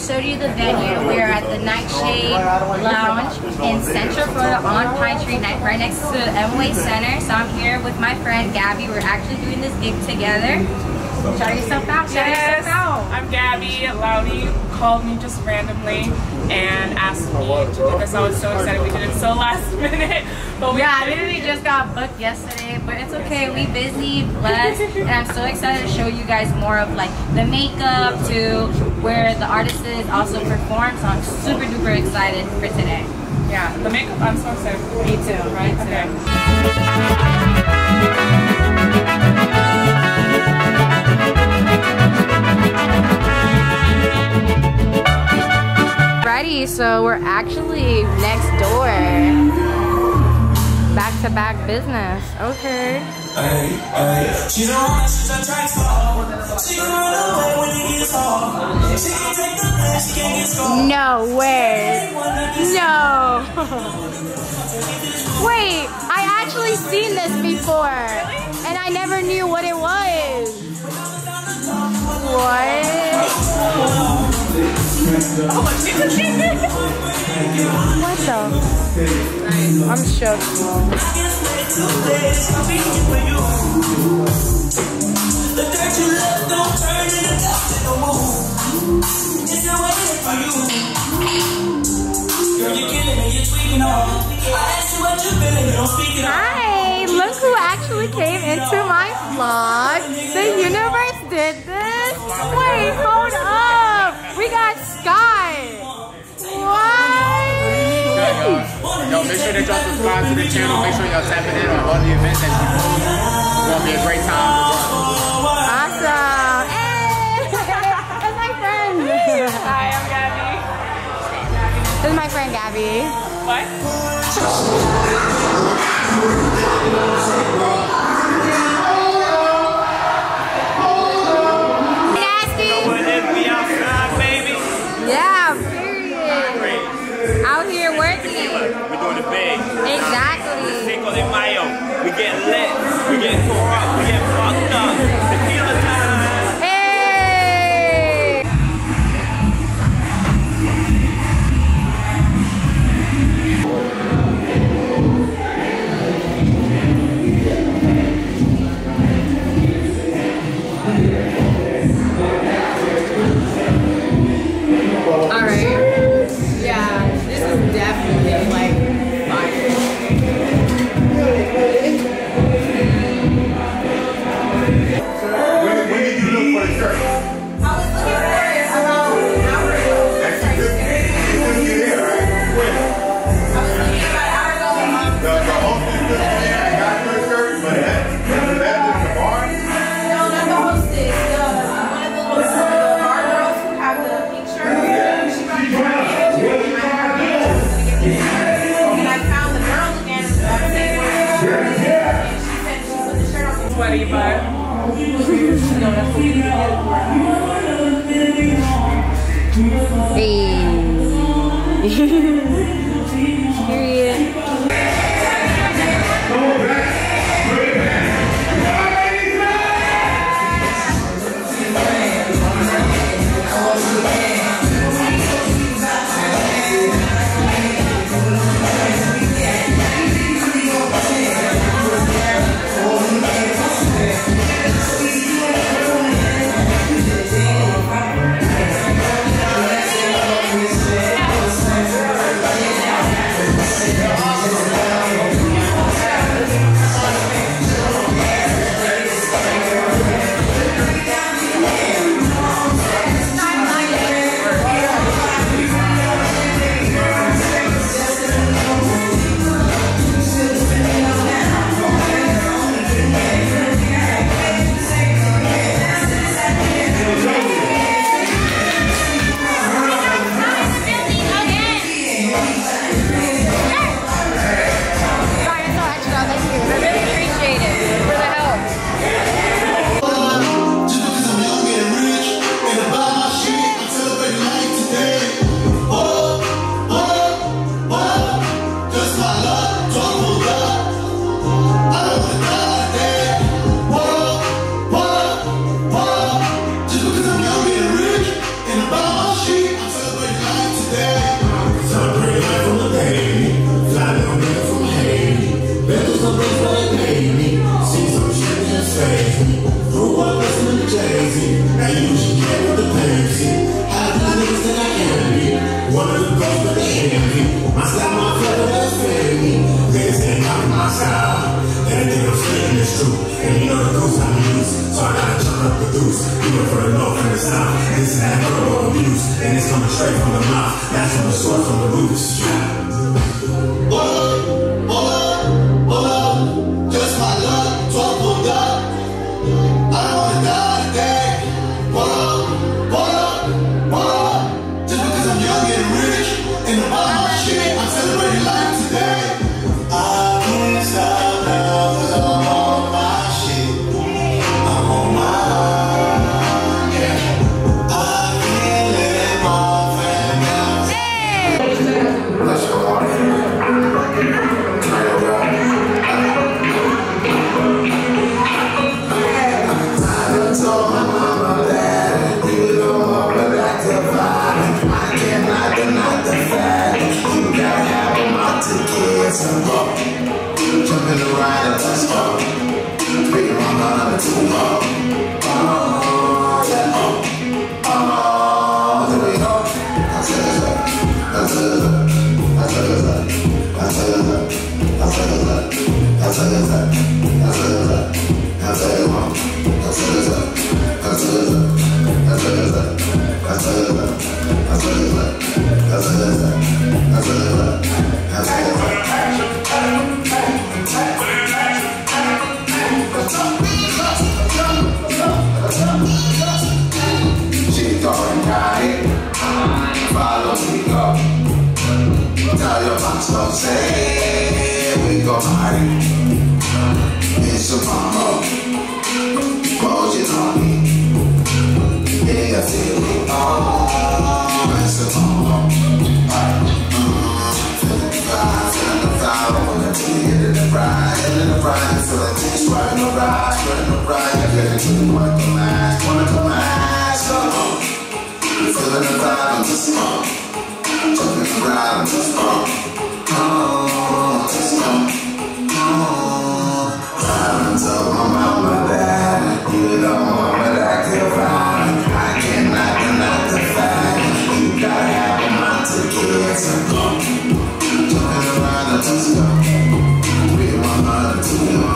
showed you the venue. We're at the Nightshade Lounge in Central Florida on Pine Street, right next to the Emily Center. So I'm here with my friend Gabby. We're actually doing this gig together. Shout yourself out. Yes, I'm Gabby. Loudy called me just randomly and asked me to do this. I was so excited. We did it so last minute. But I literally just got booked yesterday, but it's okay. We busy, blessed, and I'm so excited to show you guys more of like the makeup to where the artist is also perform. So I'm super duper excited for today. Yeah, the makeup, I'm so excited. Me too. Right? Okay. Ready, so we're actually next door. Back to back business. Okay. No way. No. Wait, I actually seen this before. And I never knew what it was. What? What the? I'm shook. Hi, look who actually came into my vlog. The universe did this? Wait, hold up. We got Sky. What? Yo, make sure that y'all subscribe to the channel. Make sure y'all tapping in on all the events that you post. It's gonna be a great time. Awesome. Hey! That's my friend. Hi, I'm Gabby. This is my friend Gabby. What? Yeah, period. Out here working. We're doing it big. Exactly. Cinco de Mayo. We get lit. We get tore up. We get fucked up. Tequila time. Hey! Sweaty, but Hey. Period. the south. This is that verbal abuse, and it's coming straight from the mouth. That's from the source, from the roots. Just my luck, 12 pulled up. I don't wanna die today. Just because I'm young and rich, and about my shit, I'm celebrating life today. I can't stop now, 'cause I'm on my shit. I'm on mine, yeah. I can't let my family down. Bless your heart. Jumping around and let's go. Breaking my mind to low. There we go. She throwing got it. Follow me, go. Tell your boss, don't say we go party. It's a mama. Motion on me. Yeah, I feel it. Oh, it's a mama. Feeling the vibe. Wanna be in the ride. Feeling the ride. Feeling things right in the ride. Spreading the ride. You're getting to the one to last. Wanna come last. Feeling the vibe. I'm just jumping around. I'm just I told my mama that you don't want me to get fine. I cannot deny the fact you gotta have a mind to get some go. Jumping around the disco, we want her to know.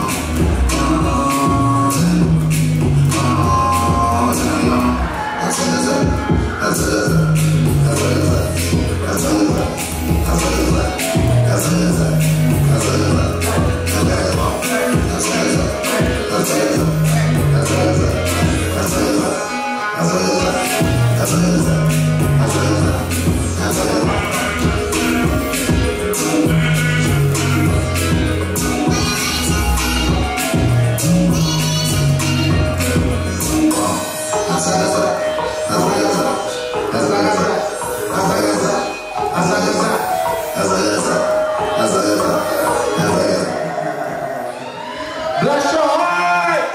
Bless your heart!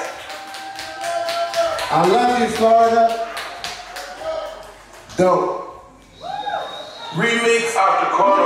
I love you, Florida. Dope. Remix after corner.